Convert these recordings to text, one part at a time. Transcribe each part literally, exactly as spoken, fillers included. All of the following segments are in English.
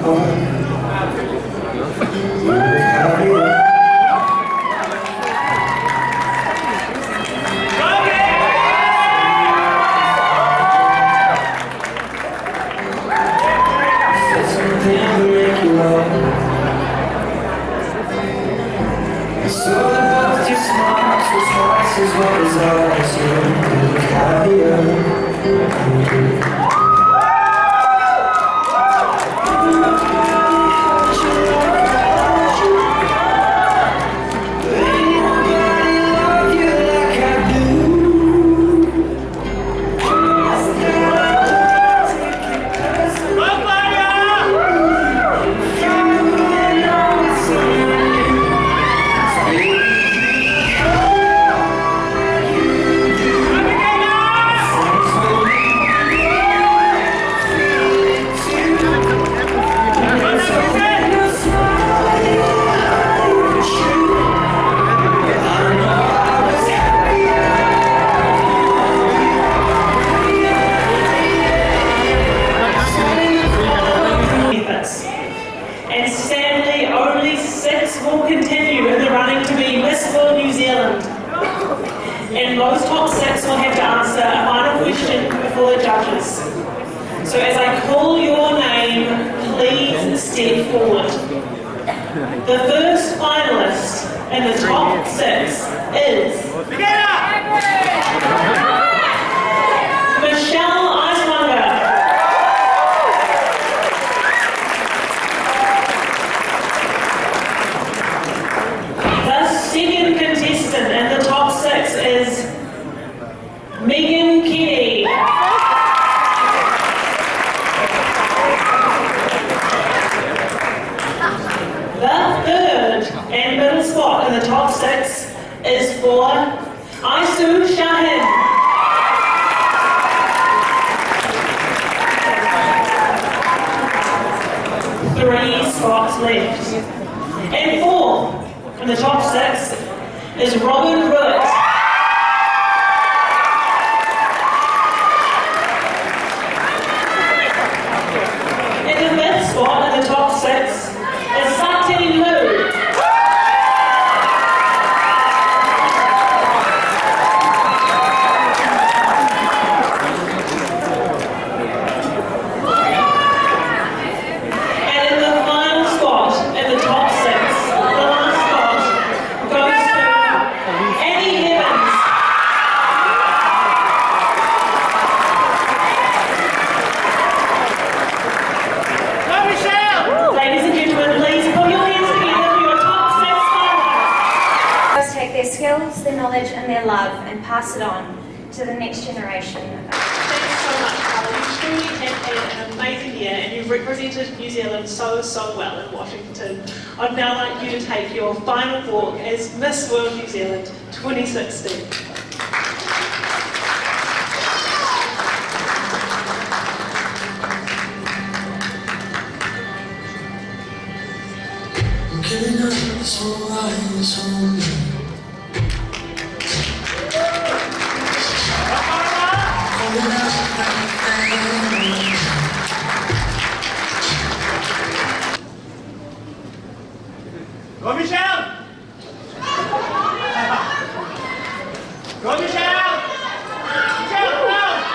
So as I call your name, please step forward. The first finalist in the top six is Michelle Eiswanger. The second contestant in the top six is Megan Kenny. The third and middle spot in the top six is for Aisu Shahin. Three spots left. And fourth in the top six is Robin Root. In the fifth spot in the top six is Sati Lu. And in the final spot in the top six, the last spot goes to Annie Evans. Ladies and gentlemen, please put your hands together for your top six finalists. Take their skills, their knowledge and their love and pass it on to the next generation. Thanks so much, Carla. You truly have had an amazing year and you've represented New Zealand so, so well in Washington. I'd now like you to take your final walk as Miss World New Zealand twenty sixteen. Giving us all eyes on me. Holding us everything. Go Michelle! Go Michelle! Michelle, go!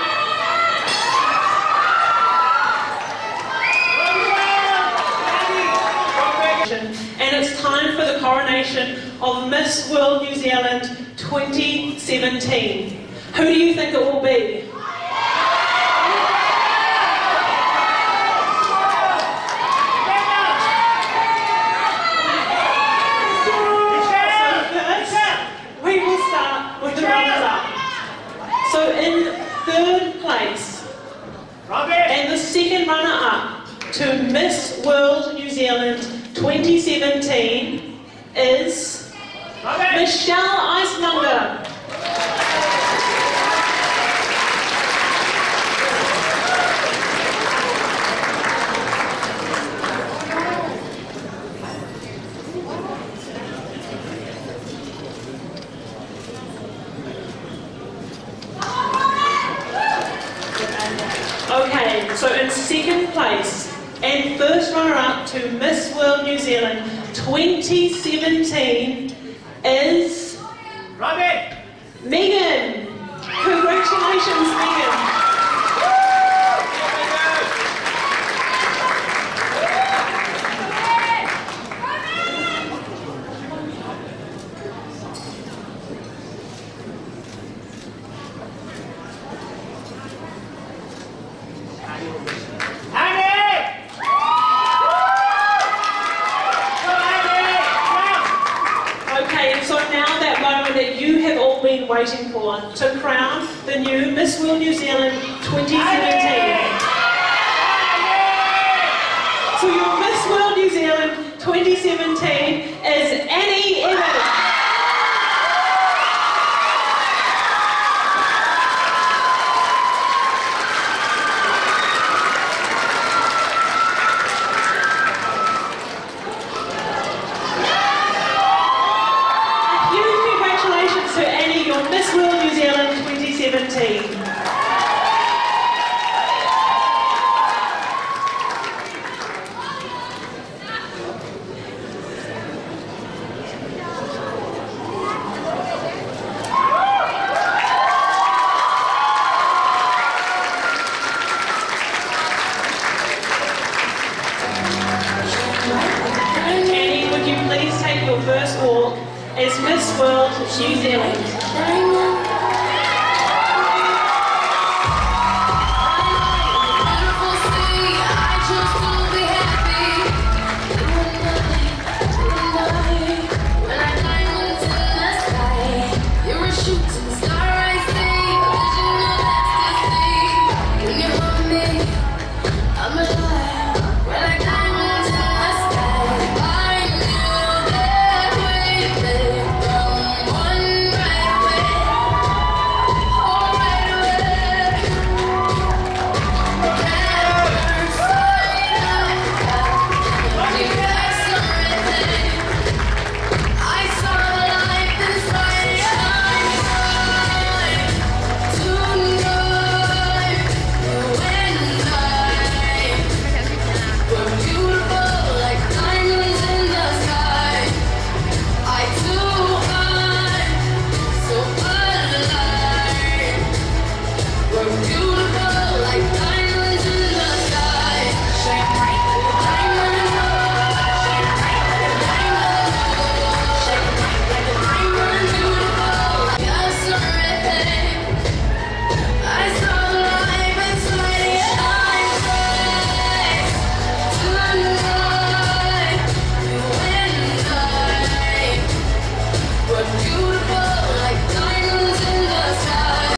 And it's time for the coronation of Miss World New Zealand twenty seventeen. Who do you think it will be? We will start with the runners-up. So in third place, and the second runner-up to Miss World New Zealand twenty seventeen is Michelle Eiswanger. Okay, so in second place And first runner-up to Miss World New Zealand twenty seventeen is Robin! Megan. Congratulations, Megan. Been waiting for to crown the new Miss World New Zealand twenty seventeen. So your Miss World New Zealand twenty seventeen is Annie Evans. Miss World New Zealand twenty seventeen. Annie, would you please take your first walk as Miss World New Zealand?